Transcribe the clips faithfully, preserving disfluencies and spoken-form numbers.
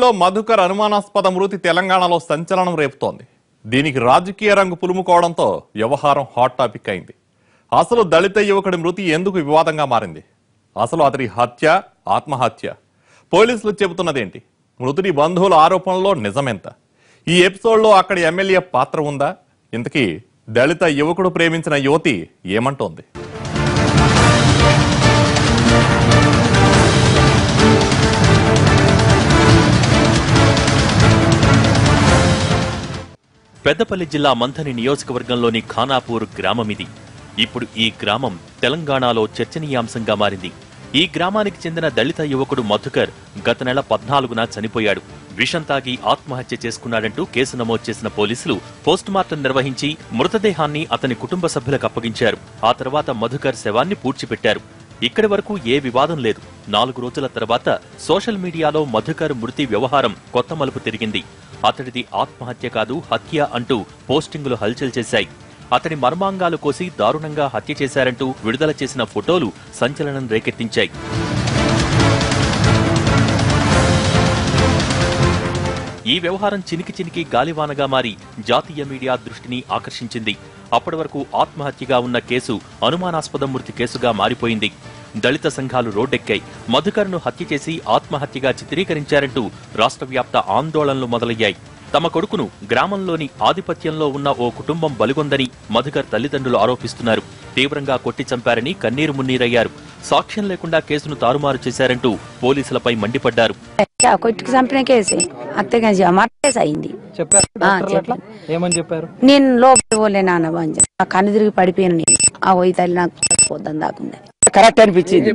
ఎపిసోడ్లో మధుకర్ అనుమానాస్పద మృతి తెలంగాణలో సంచలనం రేపుతోంది. దీనికి రాజకీయ రంగు పులుముకోవడంతో వ్యవహారం హాట్ టాపిక్ అయింది. అసలు దళిత యువకుడి మృతి ఎందుకు వివాదంగా మారింది? అసలు అతడి హత్య ఆత్మహత్య? పోలీసులు చెబుతున్నదేంటి? మృతుడి బంధువుల ఆరోపణలో నిజమెంత? ఈ ఎపిసోడ్లో అక్కడి ఎమ్మెల్యే పాత్ర ఉందా? ఇంతకీ దళిత యువకుడు ప్రేమించిన యువతి ఏమంటోంది? పెద్దపల్లి జిల్లా మంథని నియోజకవర్గంలోని ఖానాపూర్ గ్రామమిది. ఇప్పుడు ఈ గ్రామం తెలంగాణలో చర్చనీయాంశంగా మారింది. ఈ గ్రామానికి చెందిన దళిత యువకుడు మధుకర్ గత నెల పద్నాలుగున చనిపోయాడు. విషం తాగి ఆత్మహత్య చేసుకున్నాడంటూ కేసు నమోదు చేసిన పోలీసులు పోస్టుమార్టం నిర్వహించి మృతదేహాన్ని అతని కుటుంబ సభ్యులకు అప్పగించారు. ఆ తర్వాత మధుకర్ శవాన్ని పూడ్చిపెట్టారు. ఇక్కడి వరకు ఏ వివాదం లేదు. నాలుగు రోజుల తర్వాత సోషల్ మీడియాలో మధుకర్ మృతి వ్యవహారం కొత్త మలుపు తిరిగింది. అతడిది ఆత్మహత్య కాదు, హత్య అంటూ పోస్టింగులు హల్చల్ చేశాయి. అతడి మర్మాంగాలు కోసి దారుణంగా హత్య చేశారంటూ విడుదల చేసిన ఫోటోలు సంచలనం రేకెత్తించాయి. ఈ వ్యవహారం చినికి చినికి గాలివానగా మారి జాతీయ మీడియా దృష్టిని ఆకర్షించింది. అప్పటి వరకు ఆత్మహత్యగా ఉన్న కేసు అనుమానాస్పద మృతి కేసుగా మారిపోయింది. దళిత సంఘాలు రోడ్డెక్కాయి. మధుకర్ను హత్య చేసి ఆత్మహత్యగా చిత్రీకరించారంటూ రాష్ట్ర వ్యాప్త ఆందోళనలు మొదలయ్యాయి. తమ కొడుకును గ్రామంలోని ఆధిపత్యంలో ఉన్న ఓ కుటుంబం బలిగొందని మధుకర్ తల్లిదండ్రులు ఆరోపిస్తున్నారు. తీవ్రంగా కొట్టి చంపారని కన్నీరు మున్నీరయ్యారు. సాక్ష్యం లేకుండా కేసును తారుమారు చేశారంటూ పోలీసులపై మండిపడ్డారు. నేను లోపల పోలే నాన్న కన్ను తిరిగి పడిపోయాను. నేను ఆ పోయి తల్లి నాకు పోద్దాం దాకుందా కరెక్ట్ అనిపించింది.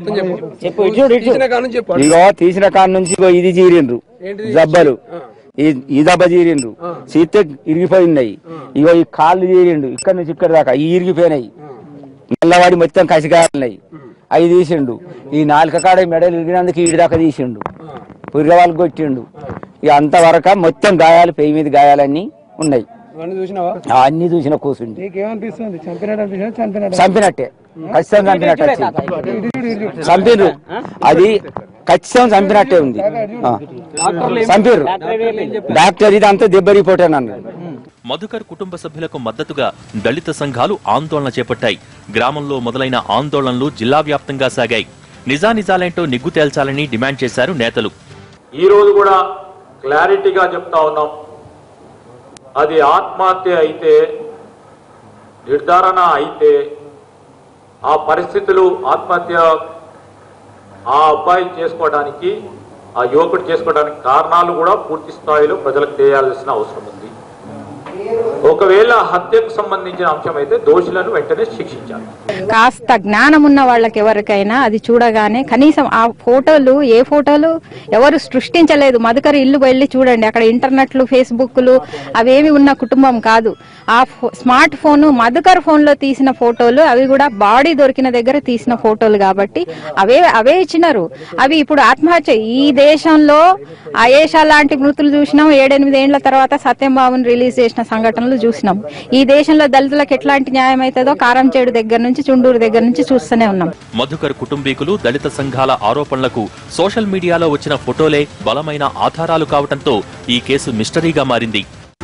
ఇగో తీసిన కాడ నుంచి ఇది చీరిండ్రు జబ్బలు, ఈ దెబ్బ చీరిండ్రు, సీతే ఇరిగిపోయినాయి. ఇగో ఈ కాళ్ళు చీరిండు ఇక్కడ నుంచి ఇక్కడ దాకా ఈ ఇరిగిపోయినాయి. నల్లవాడి మొత్తం కసిగాలినాయి, అవి తీసిండు. ఈ నాలుక కాడ మెడలు ఇరిగినందుకు ఈడి దాకా తీసిండు, పురిగ వాళ్ళు కొట్టిండు. ఇక అంతవరకు మొత్తం గాయాలు, పెయ్యి మీద గాయాలన్నీ ఉన్నాయి. అన్ని చూసిన కూర్చుండి చంపినట్టే, ఖచ్చితంగా చంపినట్టు చంపిర్రు. అది ఖచ్చితంగా చంపినట్టే ఉంది. చంపిర్రు డాక్టర్ ఇది అంతా దెబ్బ రిపోర్ట్ అని అన్నారు. మధుకర్ కుటుంబ సభ్యులకు మద్దతుగా దళిత సంఘాలు ఆందోళన చేపట్టాయి. గ్రామంలో మొదలైన ఆందోళనలు జిల్లా వ్యాప్తంగా సాగాయి. నిజానిజాలేంటో నిగ్గు తేల్చాలని డిమాండ్ చేశారు నేతలు. ఈ రోజు కూడా క్లారిటీగా చెప్తా ఉన్నాం, అది ఆత్మహత్య అయితే, నిర్ధారణ అయితే, ఆ పరిస్థితులు ఆత్మహత్య ఆ అబ్బాయి చేసుకోవడానికి, ఆ యువకుడు చేసుకోవడానికి కారణాలు కూడా పూర్తి స్థాయిలో ప్రజలకు తెలియాల్సిన అవసరం ఉంది. ఒకవేళ హత్యకు సంబంధించిన అంశం అయితే దోషులను వెంటనే శిక్షించాలి. కాస్త జ్ఞానం ఉన్న వాళ్ళకి ఎవరికైనా అది చూడగానే కనీసం ఆ ఫోటోలు, ఏ ఫోటోలు ఎవరు సృష్టించలేదు. మధుకర్ ఇల్లు వెళ్ళి చూడండి, అక్కడ ఇంటర్నెట్లు, ఫేస్బుక్లు అవేమి ఉన్న కుటుంబం కాదు. ఆ స్మార్ట్ ఫోన్ మధుకర్ ఫోన్ లో తీసిన ఫోటోలు, అవి కూడా బాడీ దొరికిన దగ్గర తీసిన ఫోటోలు కాబట్టి అవే అవే ఇచ్చినారు. అవి ఇప్పుడు ఆత్మహత్య. ఈ దేశంలో ఆయేషా లాంటి మృతులు చూసినాం. ఏడెనిమిది ఏళ్ల తర్వాత సత్యం బాబుని రిలీజ్ చేసిన సంఘటనలు చూసినాం. ఈ దేశంలో దళితులకు ఎట్లాంటి న్యాయం అవుతుందో కారంచేడు దగ్గర నుంచి చుండూరు దగ్గర నుంచి చూస్తూనే ఉన్నాం. మధుకర్ కుటుంబీకులు, దళిత సంఘాల ఆరోపణలకు సోషల్ మీడియాలో వచ్చిన ఫోటోలే బలమైన ఆధారాలు కావడంతో ఈ కేసు మిస్టరీగా మారింది.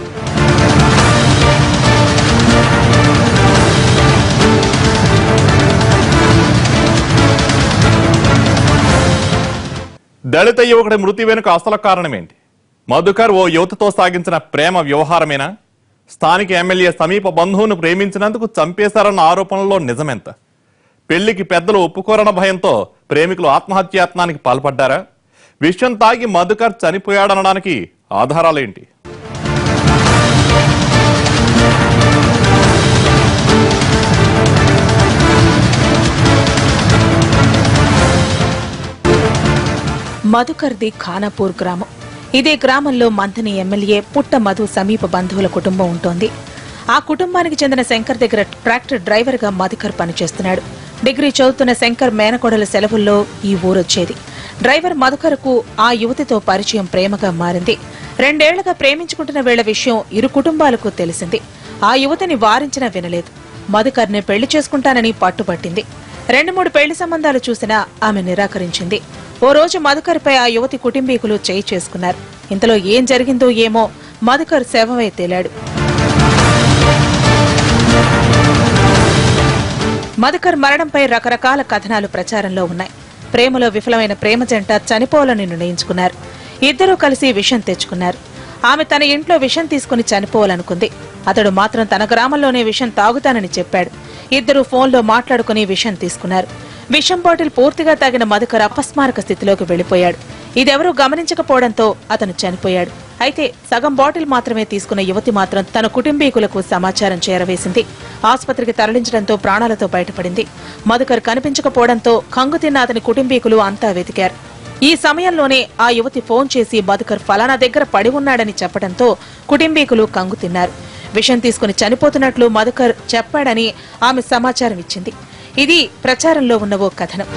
దళిత యువకుడి మృతి వెనుక అసలు కారణమేంటి? మధుకర్ ఓ యువతతో సాగించిన ప్రేమ వ్యవహారమేనా? స్థానిక ఎమ్మెల్యే సమీప బంధువును ప్రేమించినందుకు చంపేశారన్న ఆరోపణలో నిజమెంత? పెళ్లికి పెద్దలు ఒప్పుకోరన్న భయంతో ప్రేమికులు ఆత్మహత్యాయత్నానికి పాల్పడ్డారా? విషం తాగి మధుకర్ చనిపోయాడనడానికి ఆధారాలేంటి? మధుకర్ది ఖానాపూర్ గ్రామం. ఇదే గ్రామంలో మంథని ఎమ్మెల్యే పుట్ట మధు సమీప బంధువుల కుటుంబం ఉంటోంది. ఆ కుటుంబానికి చెందిన శంకర్ దగ్గర ట్రాక్టర్ డ్రైవర్ గా మధుకర్ పనిచేస్తున్నాడు. డిగ్రీ చదువుతున్న శంకర్ మేనకోడల సెలవుల్లో ఈ ఊరొచ్చేది. డ్రైవర్ మధుకర్కు ఆ యువతితో పరిచయం ప్రేమగా మారింది. రెండేళ్లుగా ప్రేమించుకుంటున్న వేళ విషయం ఇరు కుటుంబాలకు తెలిసింది. ఆ యువతిని వారించినా వినలేదు. మధుకర్ ని పెళ్లి చేసుకుంటానని పట్టుబట్టింది. రెండు మూడు పెళ్లి సంబంధాలు చూసినా ఆమె నిరాకరించింది. ఓ రోజు మధుకర్పై ఆ యువతి కుటుంబీకులు చేయి చేసుకున్నారు. ఇంతలో ఏం జరిగిందో ఏమో మధుకర్ శవమై తేలాడు. మధుకర్ మరణంపై రకరకాల కథనాలు ప్రచారంలో ఉన్నాయి. ప్రేమలో విఫలమైన ప్రేమ జంట చనిపోవాలని నిర్ణయించుకున్నారు. ఇద్దరూ కలిసి విషం తెచ్చుకున్నారు. ఆమె తన ఇంట్లో విషం తీసుకుని చనిపోవాలనుకుంది. అతడు మాత్రం తన గ్రామంలోనే విషం తాగుతానని చెప్పాడు. ఇద్దరు ఫోన్లో మాట్లాడుకుని విషం తీసుకున్నారు. విషం బాటిల్ పూర్తిగా తాగిన మధుకర్ అపస్మారక స్థితిలోకి వెళ్లిపోయాడు. ఇదెవరూ గమనించకపోవడంతో అతను చనిపోయాడు. అయితే సగం బాటిల్ మాత్రమే తీసుకున్న యువతి మాత్రం తన కుటుంబీకులకు సమాచారం చేరవేసింది. ఆసుపత్రికి తరలించడంతో ప్రాణాలతో బయటపడింది. మధుకర్ కనిపించకపోవడంతో కంగుతిన్న అతని కుటుంబీకులు అంతా వెతికారు. ఈ సమయంలోనే ఆ యువతి ఫోన్ చేసి మధుకర్ ఫలానా దగ్గర పడి ఉన్నాడని చెప్పడంతో కుటుంబీకులు కంగుతిన్నారు. విషం తీసుకుని చనిపోతున్నట్లు మధుకర్ చెప్పాడని ఆమె సమాచారం ఇచ్చింది. ఇది ప్రచారంలో ఉన్న ఓ కథనం.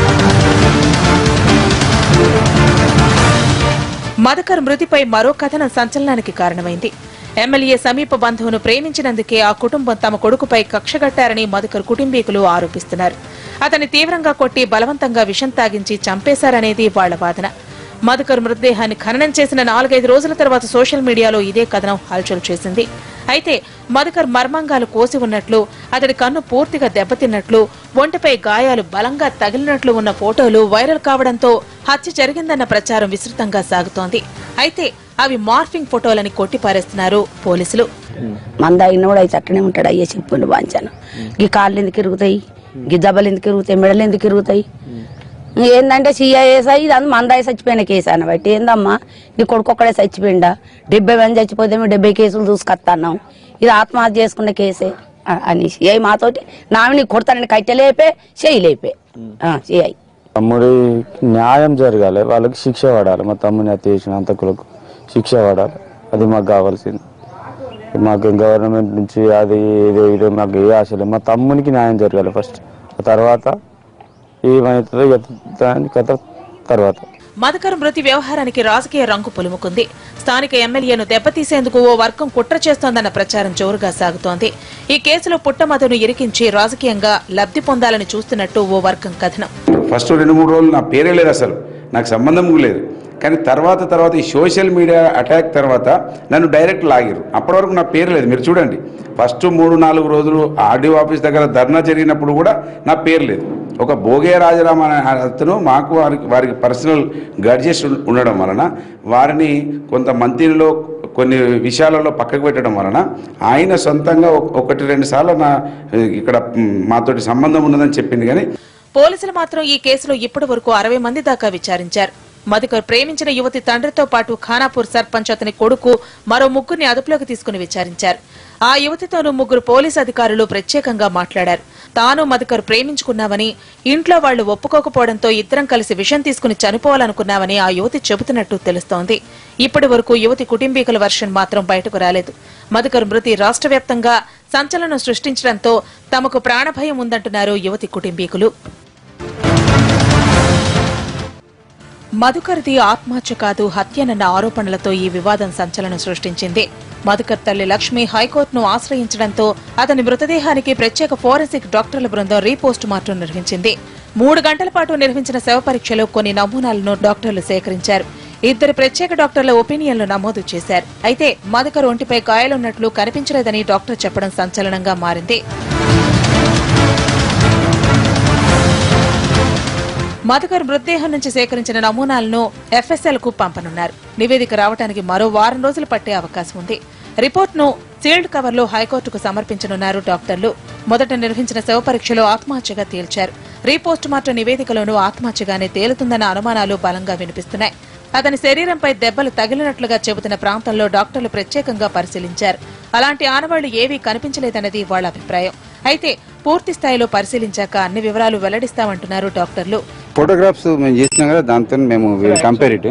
మధుకర్ మృతిపై మరో కథనం సంచలనానికి కారణమైంది. ఎమ్మెల్యే సమీప బంధువును ప్రేమించినందుకే ఆ కుటుంబం తమ కొడుకుపై కక్షగట్టారని మధుకర్ కుటుంబీకులు ఆరోపిస్తున్నారు. అతన్ని తీవ్రంగా కొట్టి బలవంతంగా విషం తాగించి చంపేశారనేది వాళ్ల వాదన. మధుకర్ మృతదేహాన్ని ఖననం చేసిన నాలుగైదు రోజుల తర్వాత సోషల్ మీడియాలో ఇదే కథనం హల్చల్ చేసింది. అయితే మధుకర్ మర్మాంగాలు కోసి ఉన్నట్లు, అతడి కన్ను పూర్తిగా దెబ్బతిన్నట్లు, ఒంటిపై గాయాలు బలంగా తగిలినట్లు ఉన్న ఫోటోలు వైరల్ కావడంతో హత్య జరిగిందన్న ప్రచారం విస్తృతంగా సాగుతోంది. అయితే అవి మార్ఫింగ్ ఫోటోలని కొట్టిపారేస్తున్నారు పోలీసులు. మంద అయినోడు అయితే అట్టనే ఉంటాడు. అయ్యే చెప్పిండు వాంచాను. ఈ కాళ్ళు ఎందుకు ఇరుగుతాయి, ఈ జబ్బలు ఎందుకు ఇరుగుతాయి, మెడలు ఎందుకు ఇరుగుతాయి, ఏందంటే సీఐఎస్ ఇది అందు మందాయి చచ్చిపోయిన కేసు అని బట్టి ఏందమ్మా నీ కొడుకు ఒక్కడే చచ్చిపోయిందా, డెబ్బై మంది చచ్చిపోతే మేము డెబ్బై కేసులు చూసుకొస్తున్నాం, ఇది ఆత్మహత్య చేసుకున్న కేసే అని సిఐ మాతోటి నామి నీకు కొడతానని కట్టెలేపే చేయలేపే సిఐ. తమ్ముడి న్యాయం జరగాలి, వాళ్ళకి శిక్ష పడాలి. మా తమ్ముని హత్య చేసిన అంతకులకు శిక్ష పడాలి. అది మాకు కావాల్సింది. మాకు గవర్నమెంట్ నుంచి అది ఇదో ఇదో మాకు ఏ ఆశ లేదు. మా తమ్మునికి న్యాయం జరగాలి ఫస్ట్, తర్వాత ఏమైతుందో కథ తర్వాత. మధుకర్ మృతి వ్యవహారానికి రాజకీయ రంగు పులుముకుంది. స్థానిక ఎమ్మెల్యేను దెబ్బతీసేందుకు ఓ వర్గం కుట్ర చేస్తోందన్న ప్రచారం జోరుగా సాగుతోంది. ఈ కేసులో పుట్టమధును ఇరికించి రాజకీయంగా లబ్ధి పొందాలని చూస్తున్నట్టు ఓ వర్గం కథనం. ఫస్ట్ రెండు మూడు రోజులు నా పేరే లేదు, అసలు నాకు సంబంధం లేదు. కానీ తర్వాత తర్వాత ఈ సోషల్ మీడియా అటాక్ తర్వాత నన్ను డైరెక్ట్ లాగారు. అప్పటి వరకు నా పేరు లేదు. మీరు చూడండి, ఫస్ట్ మూడు నాలుగు రోజులు ఆర్డీఓ ఆఫీస్ దగ్గర ధర్నా జరిగినప్పుడు కూడా నా పేరు లేదు. ఒక భోగే రాజరామ అనే అతను మాకు వారికి వారికి పర్సనల్ గడ్జెస్ ఉండడం వలన వారిని కొంత మంత్రిలో కొన్ని విషయాలలో పక్కకు పెట్టడం వలన ఆయన సొంతంగా ఒకటి రెండు సార్లు నా ఇక్కడ మాతోటి సంబంధం ఉన్నదని చెప్పింది. కానీ పోలీసులు మాత్రం ఈ కేసులో ఇప్పటి వరకు అరవై మంది దాకా విచారించారు. మధుకర్ ప్రేమించిన యువతి తండ్రితో పాటు ఖానాపూర్ సర్పంచ్, అతని కొడుకు, మరో ముగ్గురిని అదుపులోకి తీసుకుని విచారించారు. ఆ యువతితోనూ ముగ్గురు పోలీసు అధికారులు ప్రత్యేకంగా మాట్లాడారు. తాను మధుకర్ ప్రేమించుకున్నావని, ఇంట్లో వాళ్లు ఒప్పుకోకపోవడంతో ఇద్దరం కలిసి విషం తీసుకుని చనిపోవాలనుకున్నావని ఆ యువతి చెబుతున్నట్టు తెలుస్తోంది. ఇప్పటి వరకు యువతి కుటుంబీకుల వర్షన్ మాత్రం బయటకు రాలేదు. మధుకర్ మృతి రాష్ట్ర వ్యాప్తంగా సంచలనం సృష్టించడంతో తమకు ప్రాణభయం ఉందంటున్నారు యువతి కుటుంబీకులు. మధుకర్ది ఆత్మహత్య కాదు, హత్యనన్న ఆరోపణలతో ఈ వివాదం సంచలనం సృష్టించింది. మధుకర్ తల్లి లక్ష్మి హైకోర్టును ఆశ్రయించడంతో అతని మృతదేహానికి ప్రత్యేక ఫోరెన్సిక్ డాక్టర్ల బృందం రీపోస్ట్ మార్టం నిర్వహించింది. మూడు గంటల పాటు నిర్వహించిన శవ పరీక్షలో కొన్ని నమూనాలను డాక్టర్లు సేకరించారు. ఇద్దరు ప్రత్యేక డాక్టర్ల ఒపీనియన్లు నమోదు చేశారు. అయితే మధుకర్ ఒంటిపై గాయాలున్నట్లు కనిపించలేదని డాక్టర్ చెప్పడం సంచలనంగా మారింది. మధుకర్ మృతదేహం నుంచి సేకరించిన నమూనాలను ఎఫ్ఎస్ఎల్ కు పంపనున్నారు. నివేదిక రావడానికి మరో వారం రోజులు పట్టే అవకాశం ఉంది. రిపోర్టును సీల్డ్ కవర్లో హైకోర్టుకు సమర్పించనున్నారు డాక్టర్లు. మొదట నిర్వహించిన శవ పరీక్షలో ఆత్మహత్యగా తేల్చారు. రీపోస్ట్ మార్టం నివేదికలోనూ ఆత్మహత్యగానే తేలుతుందన్న అనుమానాలు బలంగా వినిపిస్తున్నాయి. అతని శరీరంపై దెబ్బలు తగిలినట్లుగా చెబుతున్న ప్రాంతంలో డాక్టర్లు ప్రత్యేకంగా పరిశీలించారు. అలాంటి ఆనవాళ్లు ఏవీ కనిపించలేదన్నది వాళ్ల అభిప్రాయం. అయితే పూర్తి స్థాయిలో పరిశీలించాక అన్ని వివరాలు వెల్లడిస్తామంటున్నారు డాక్టర్లు. ఫోటోగ్రాఫ్స్ మేము చేసినాం కదా, దాంతో మేము కంపేర్ ఇట్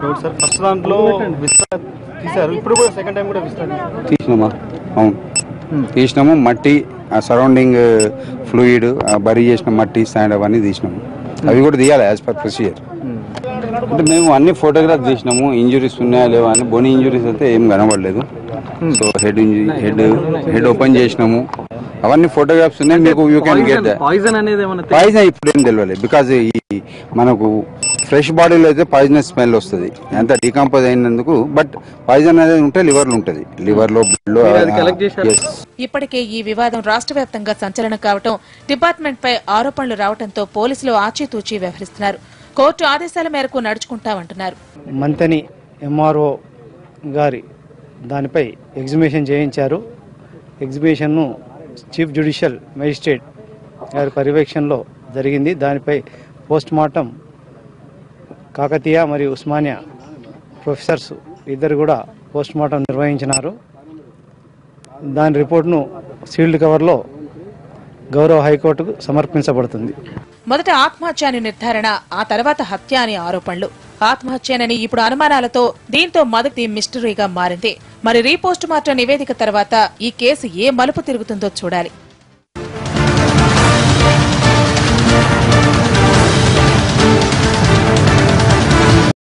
తీసినామా. అవును తీసినాము. మట్టి, ఆ సరౌండింగ్ ఫ్లూయిడ్, బరీ చేసిన మట్టి, శాండ్ అవన్నీ తీసినాము. అవి కూడా తీయాలి యాజ్ పర్ ప్రొసీజర్. అంటే మేము అన్ని ఫోటోగ్రాఫ్ తీసినాము. ఇంజురీస్ ఉన్నాయా లేవా అని. బోనీ ఇంజురీస్ అయితే ఏం కనబడలేదు. So head injury, head head open చేసినాము. అవన్నీ ఫోటోగ్రాఫ్స్ ఉన్నాయి. మీకు యూ కెన్ గెట్ పాయిజన్ అనేది పాయిజన్ ఇప్పుడు ఏం తెలియలేదు. బికాజ్ ఈ మనకు ఫ్రెష్ బాడీలో అయితే పాయిజనస్ స్మెల్ వస్తుంది, అంత డీకంపోజ్ అయినందుకు. బట్ పాయిజన్ అనేది ఉంటే లివర్ లో ఉంటుంది, లివర్ లో బ్లడ్ లో. ఇప్పటికే ఈ వివాదం రాష్ట్ర వ్యాప్తంగా సంచలనం కావటం, డిపార్ట్మెంట్ పై ఆరోపణలు రావడంతో పోలీసులు ఆచితూచి వ్యవహరిస్తున్నారు. కోర్టు ఆదేశాల మేరకు నడుచుకుంటామంటున్నారు. మంతని ఎంఆర్ఓ గారి దానిపై ఎగ్జిబిషన్ చేయించారు. ఎగ్జిబిషన్ను చీఫ్ జ్యుడిషియల్ మేజిస్ట్రేట్ గారి పర్యవేక్షణలో జరిగింది. దానిపై పోస్ట్ మార్టం కాకతీయ మరియు ఉస్మానియా ప్రొఫెసర్స్ ఇద్దరు కూడా పోస్ట్ మార్టం నిర్వహించినారు. దాని రిపోర్ట్ను సీల్డ్ కవర్లో గౌరవ హైకోర్టుకు సమర్పించబడుతుంది. మొదట ఆత్మహత్య అని నిర్ధారణ, ఆ తర్వాత హత్య అని ఆరోపణలు. ఆత్మహత్యనని ఇప్పుడు అనుమానాలతో దీంతో మొదటి మిస్టరీగా మారింది. మరి రీపోస్ట్ మార్టం నివేదిక తర్వాత ఈ కేసు ఏ మలుపు తిరుగుతుందో చూడాలి.